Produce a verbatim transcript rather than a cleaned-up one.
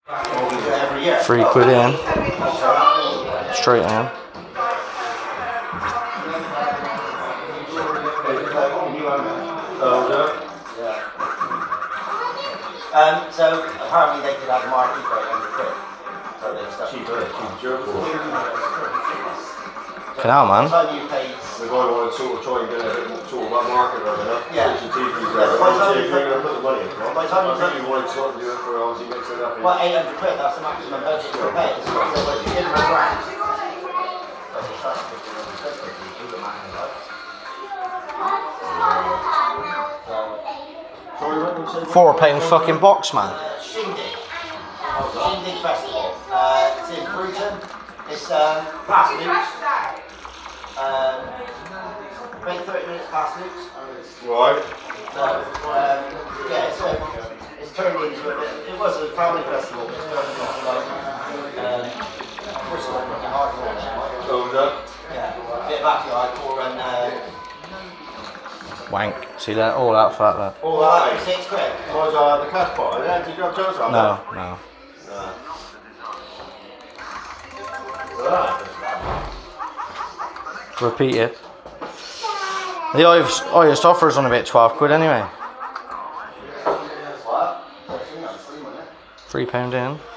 Three quid in. Straight in. Um, so apparently they could have a market for eight hundred quid. So they stuck cheaper, cheaper. Canal, man. By the time you paid, we're going to want to sort of try and get a bit more sort of that market right now. Yeah. So yeah, but by the time you going to put the money in. Right? By the time you I think you want to sort of do it for obviously mixing it up. Well, eight hundred quid, that's the maximum budget you pay. So if you give them a grand, Four pound fucking box, man. Uh, Shindig. Shindig Festival. Uh, it's in Bruton. It's um, past Luke's. Um, about thirty minutes past Luke's. Right. So, um, yeah, it's, uh, it's turned into a bit, it was a family festival, but it's turned into like, um, Bristol fucking hardcore now. Oh, is that? Yeah, a bit of active hardcore and, uh, Wank. See that? All that fat, that. all that, six quid. Was uh, the cash pot? Yeah, did you have Joe's on No, no. No. Repeat it. The highest, highest offer is on about twelve quid anyway. What? Three pound in.